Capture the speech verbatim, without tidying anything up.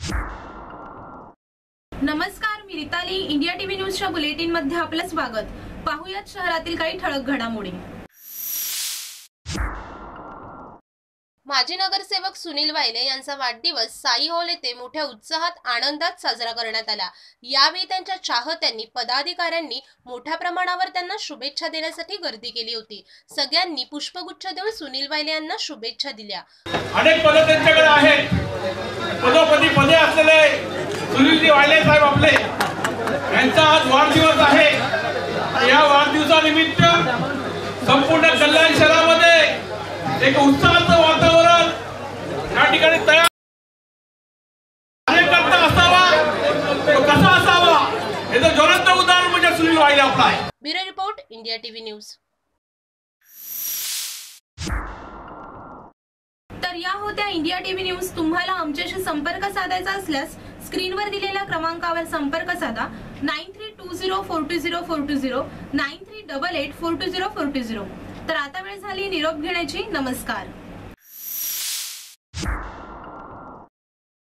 नमस्कार, मी Ritali. India TV न्यूजच्या बुलेटिन मध्ये आपलं स्वागत. पाहूयात शहरातील काही ठळक घडामोडी. माजी नगरसेवक सुनील वायले यांचा वाढदिवस साई हॉल येथे मोठ्या उत्साहात आनंदात साजरा करण्यात आला. यावेळी त्यांच्या चाहत्यांनी पदाधिकाऱ्यांनी मोठ्या प्रमाणावर त्यांना शुभेच्छा देण्यासाठी गर्दी केली होती. सगळ्यांनी पुष्पगुच्छ देऊन सुनील वायले यांना शुभेच्छा दिल्या. अनेक पद त्यांच्याकडे आहेत. पदोपदी पदे असलेले सुनीलजी वायले साहेब आपले यांचा आज वाढदिवस आहे. या वाढदिवसानिमित्त संपूर्ण कल्याण शहरामध्ये एक उत्साहाचं वातावरण या ठिकाणी तयार कार्यकर्ता असावा तो कसा असावा याचं ज्वलंत उदाहरण म्हणजे सुनील वायले आपला आहे. Bureau report, India TV news. तर या होत्या इंडिया टीव्ही न्यूज. तुम्हाला आमच्याशी संपर्क साधायचा असल्यास स्क्रीनवर दिलेल्या क्रमांकावर संपर्क साधा. Nine three two zero four two zero four two zero nine three double eight four two zero four two zero. तर आता वेळ झाली निरोप घेण्याची. नमस्कार.